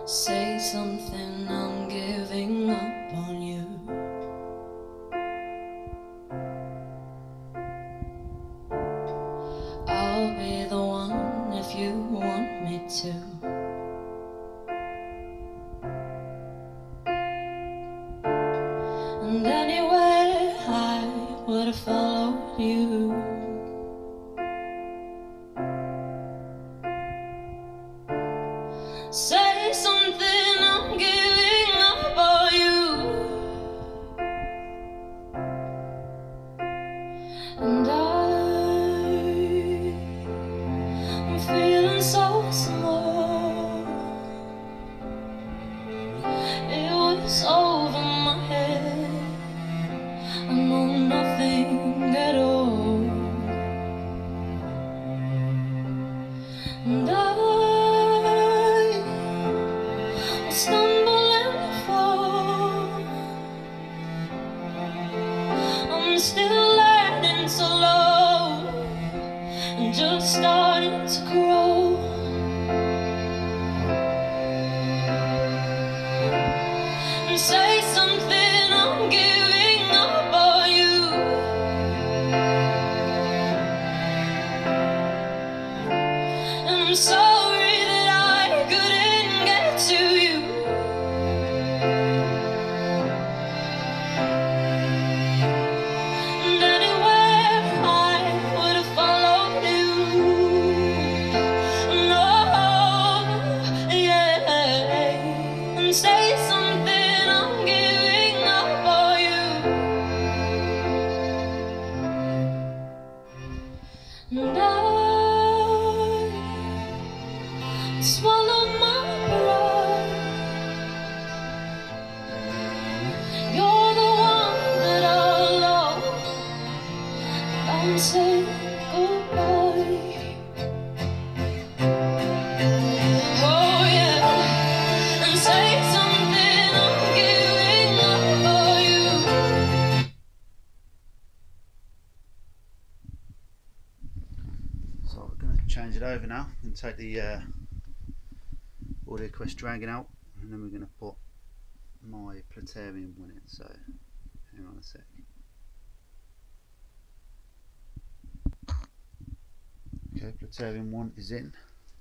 Say something, I'm giving up on you. I'll be the one if you want me to. And anywhere I would have followed you. Say something, I'm giving up on you. And I'm feeling so small. It was over my head. I know nothing at all. And I stumble and fall. I'm still learning so low and just starting to grow. And say something, I'm giving up on you. And I'm sorry that I couldn't get to you. And anywhere I would have followed you. No, yeah. And say something, I'm giving up on you. And I swallow my pride. You're the one that I love. I'm saying goodbye. Oh yeah. And say something, I'm giving up on you. So we're going to change it over now and take the Audio Quest Dragon out, and then we're going to put my Platarium one in. So hang on a sec. Okay, Platarium 1 is in.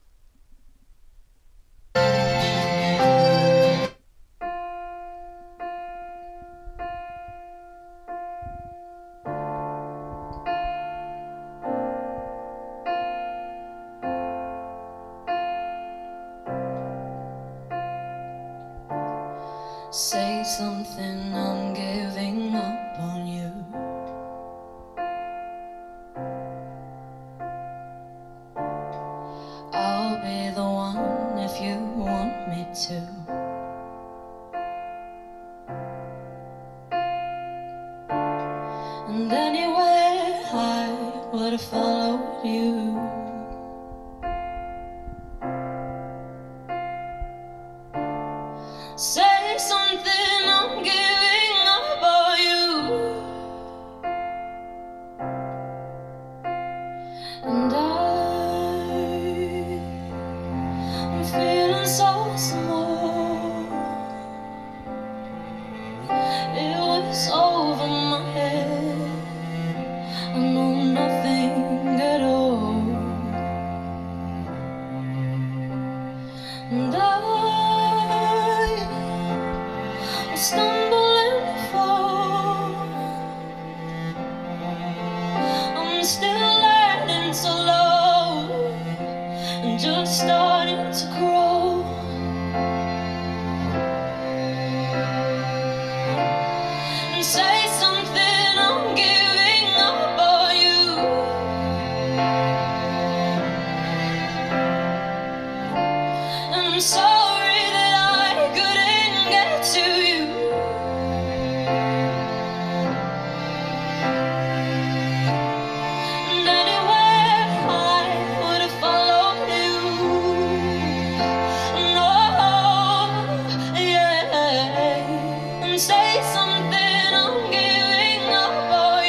Say something, I'm giving up on you. I'll be the one if you want me to. And anywhere I would have followed you. Say something, I'm giving up on you. And I'm feeling so small. It was over my head. I know nothing at all. And I stumble and fall. I'm still learning so low and just starting to grow. And say something, I'm giving up on you. And I'm sorry that I couldn't get to you. And anywhere I would have followed you. No, yeah. And say something, I'm giving up on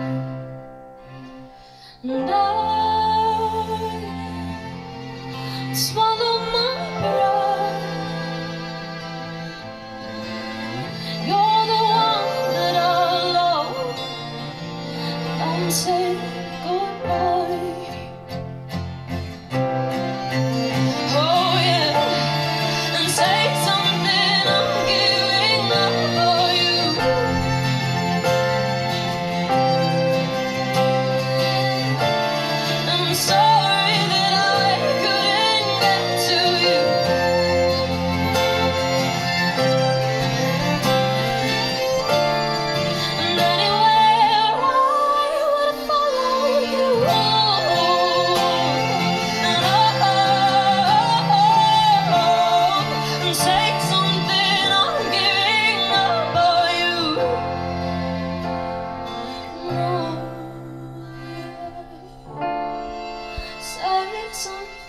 you. And I swallow my pride. You're the one that I love, and say goodbye. Oh yeah, and say something, I'm giving up for you. I'm sorry that I couldn't get to you. And anywhere I would follow you. And and say something, I'm giving up for you. No, say something.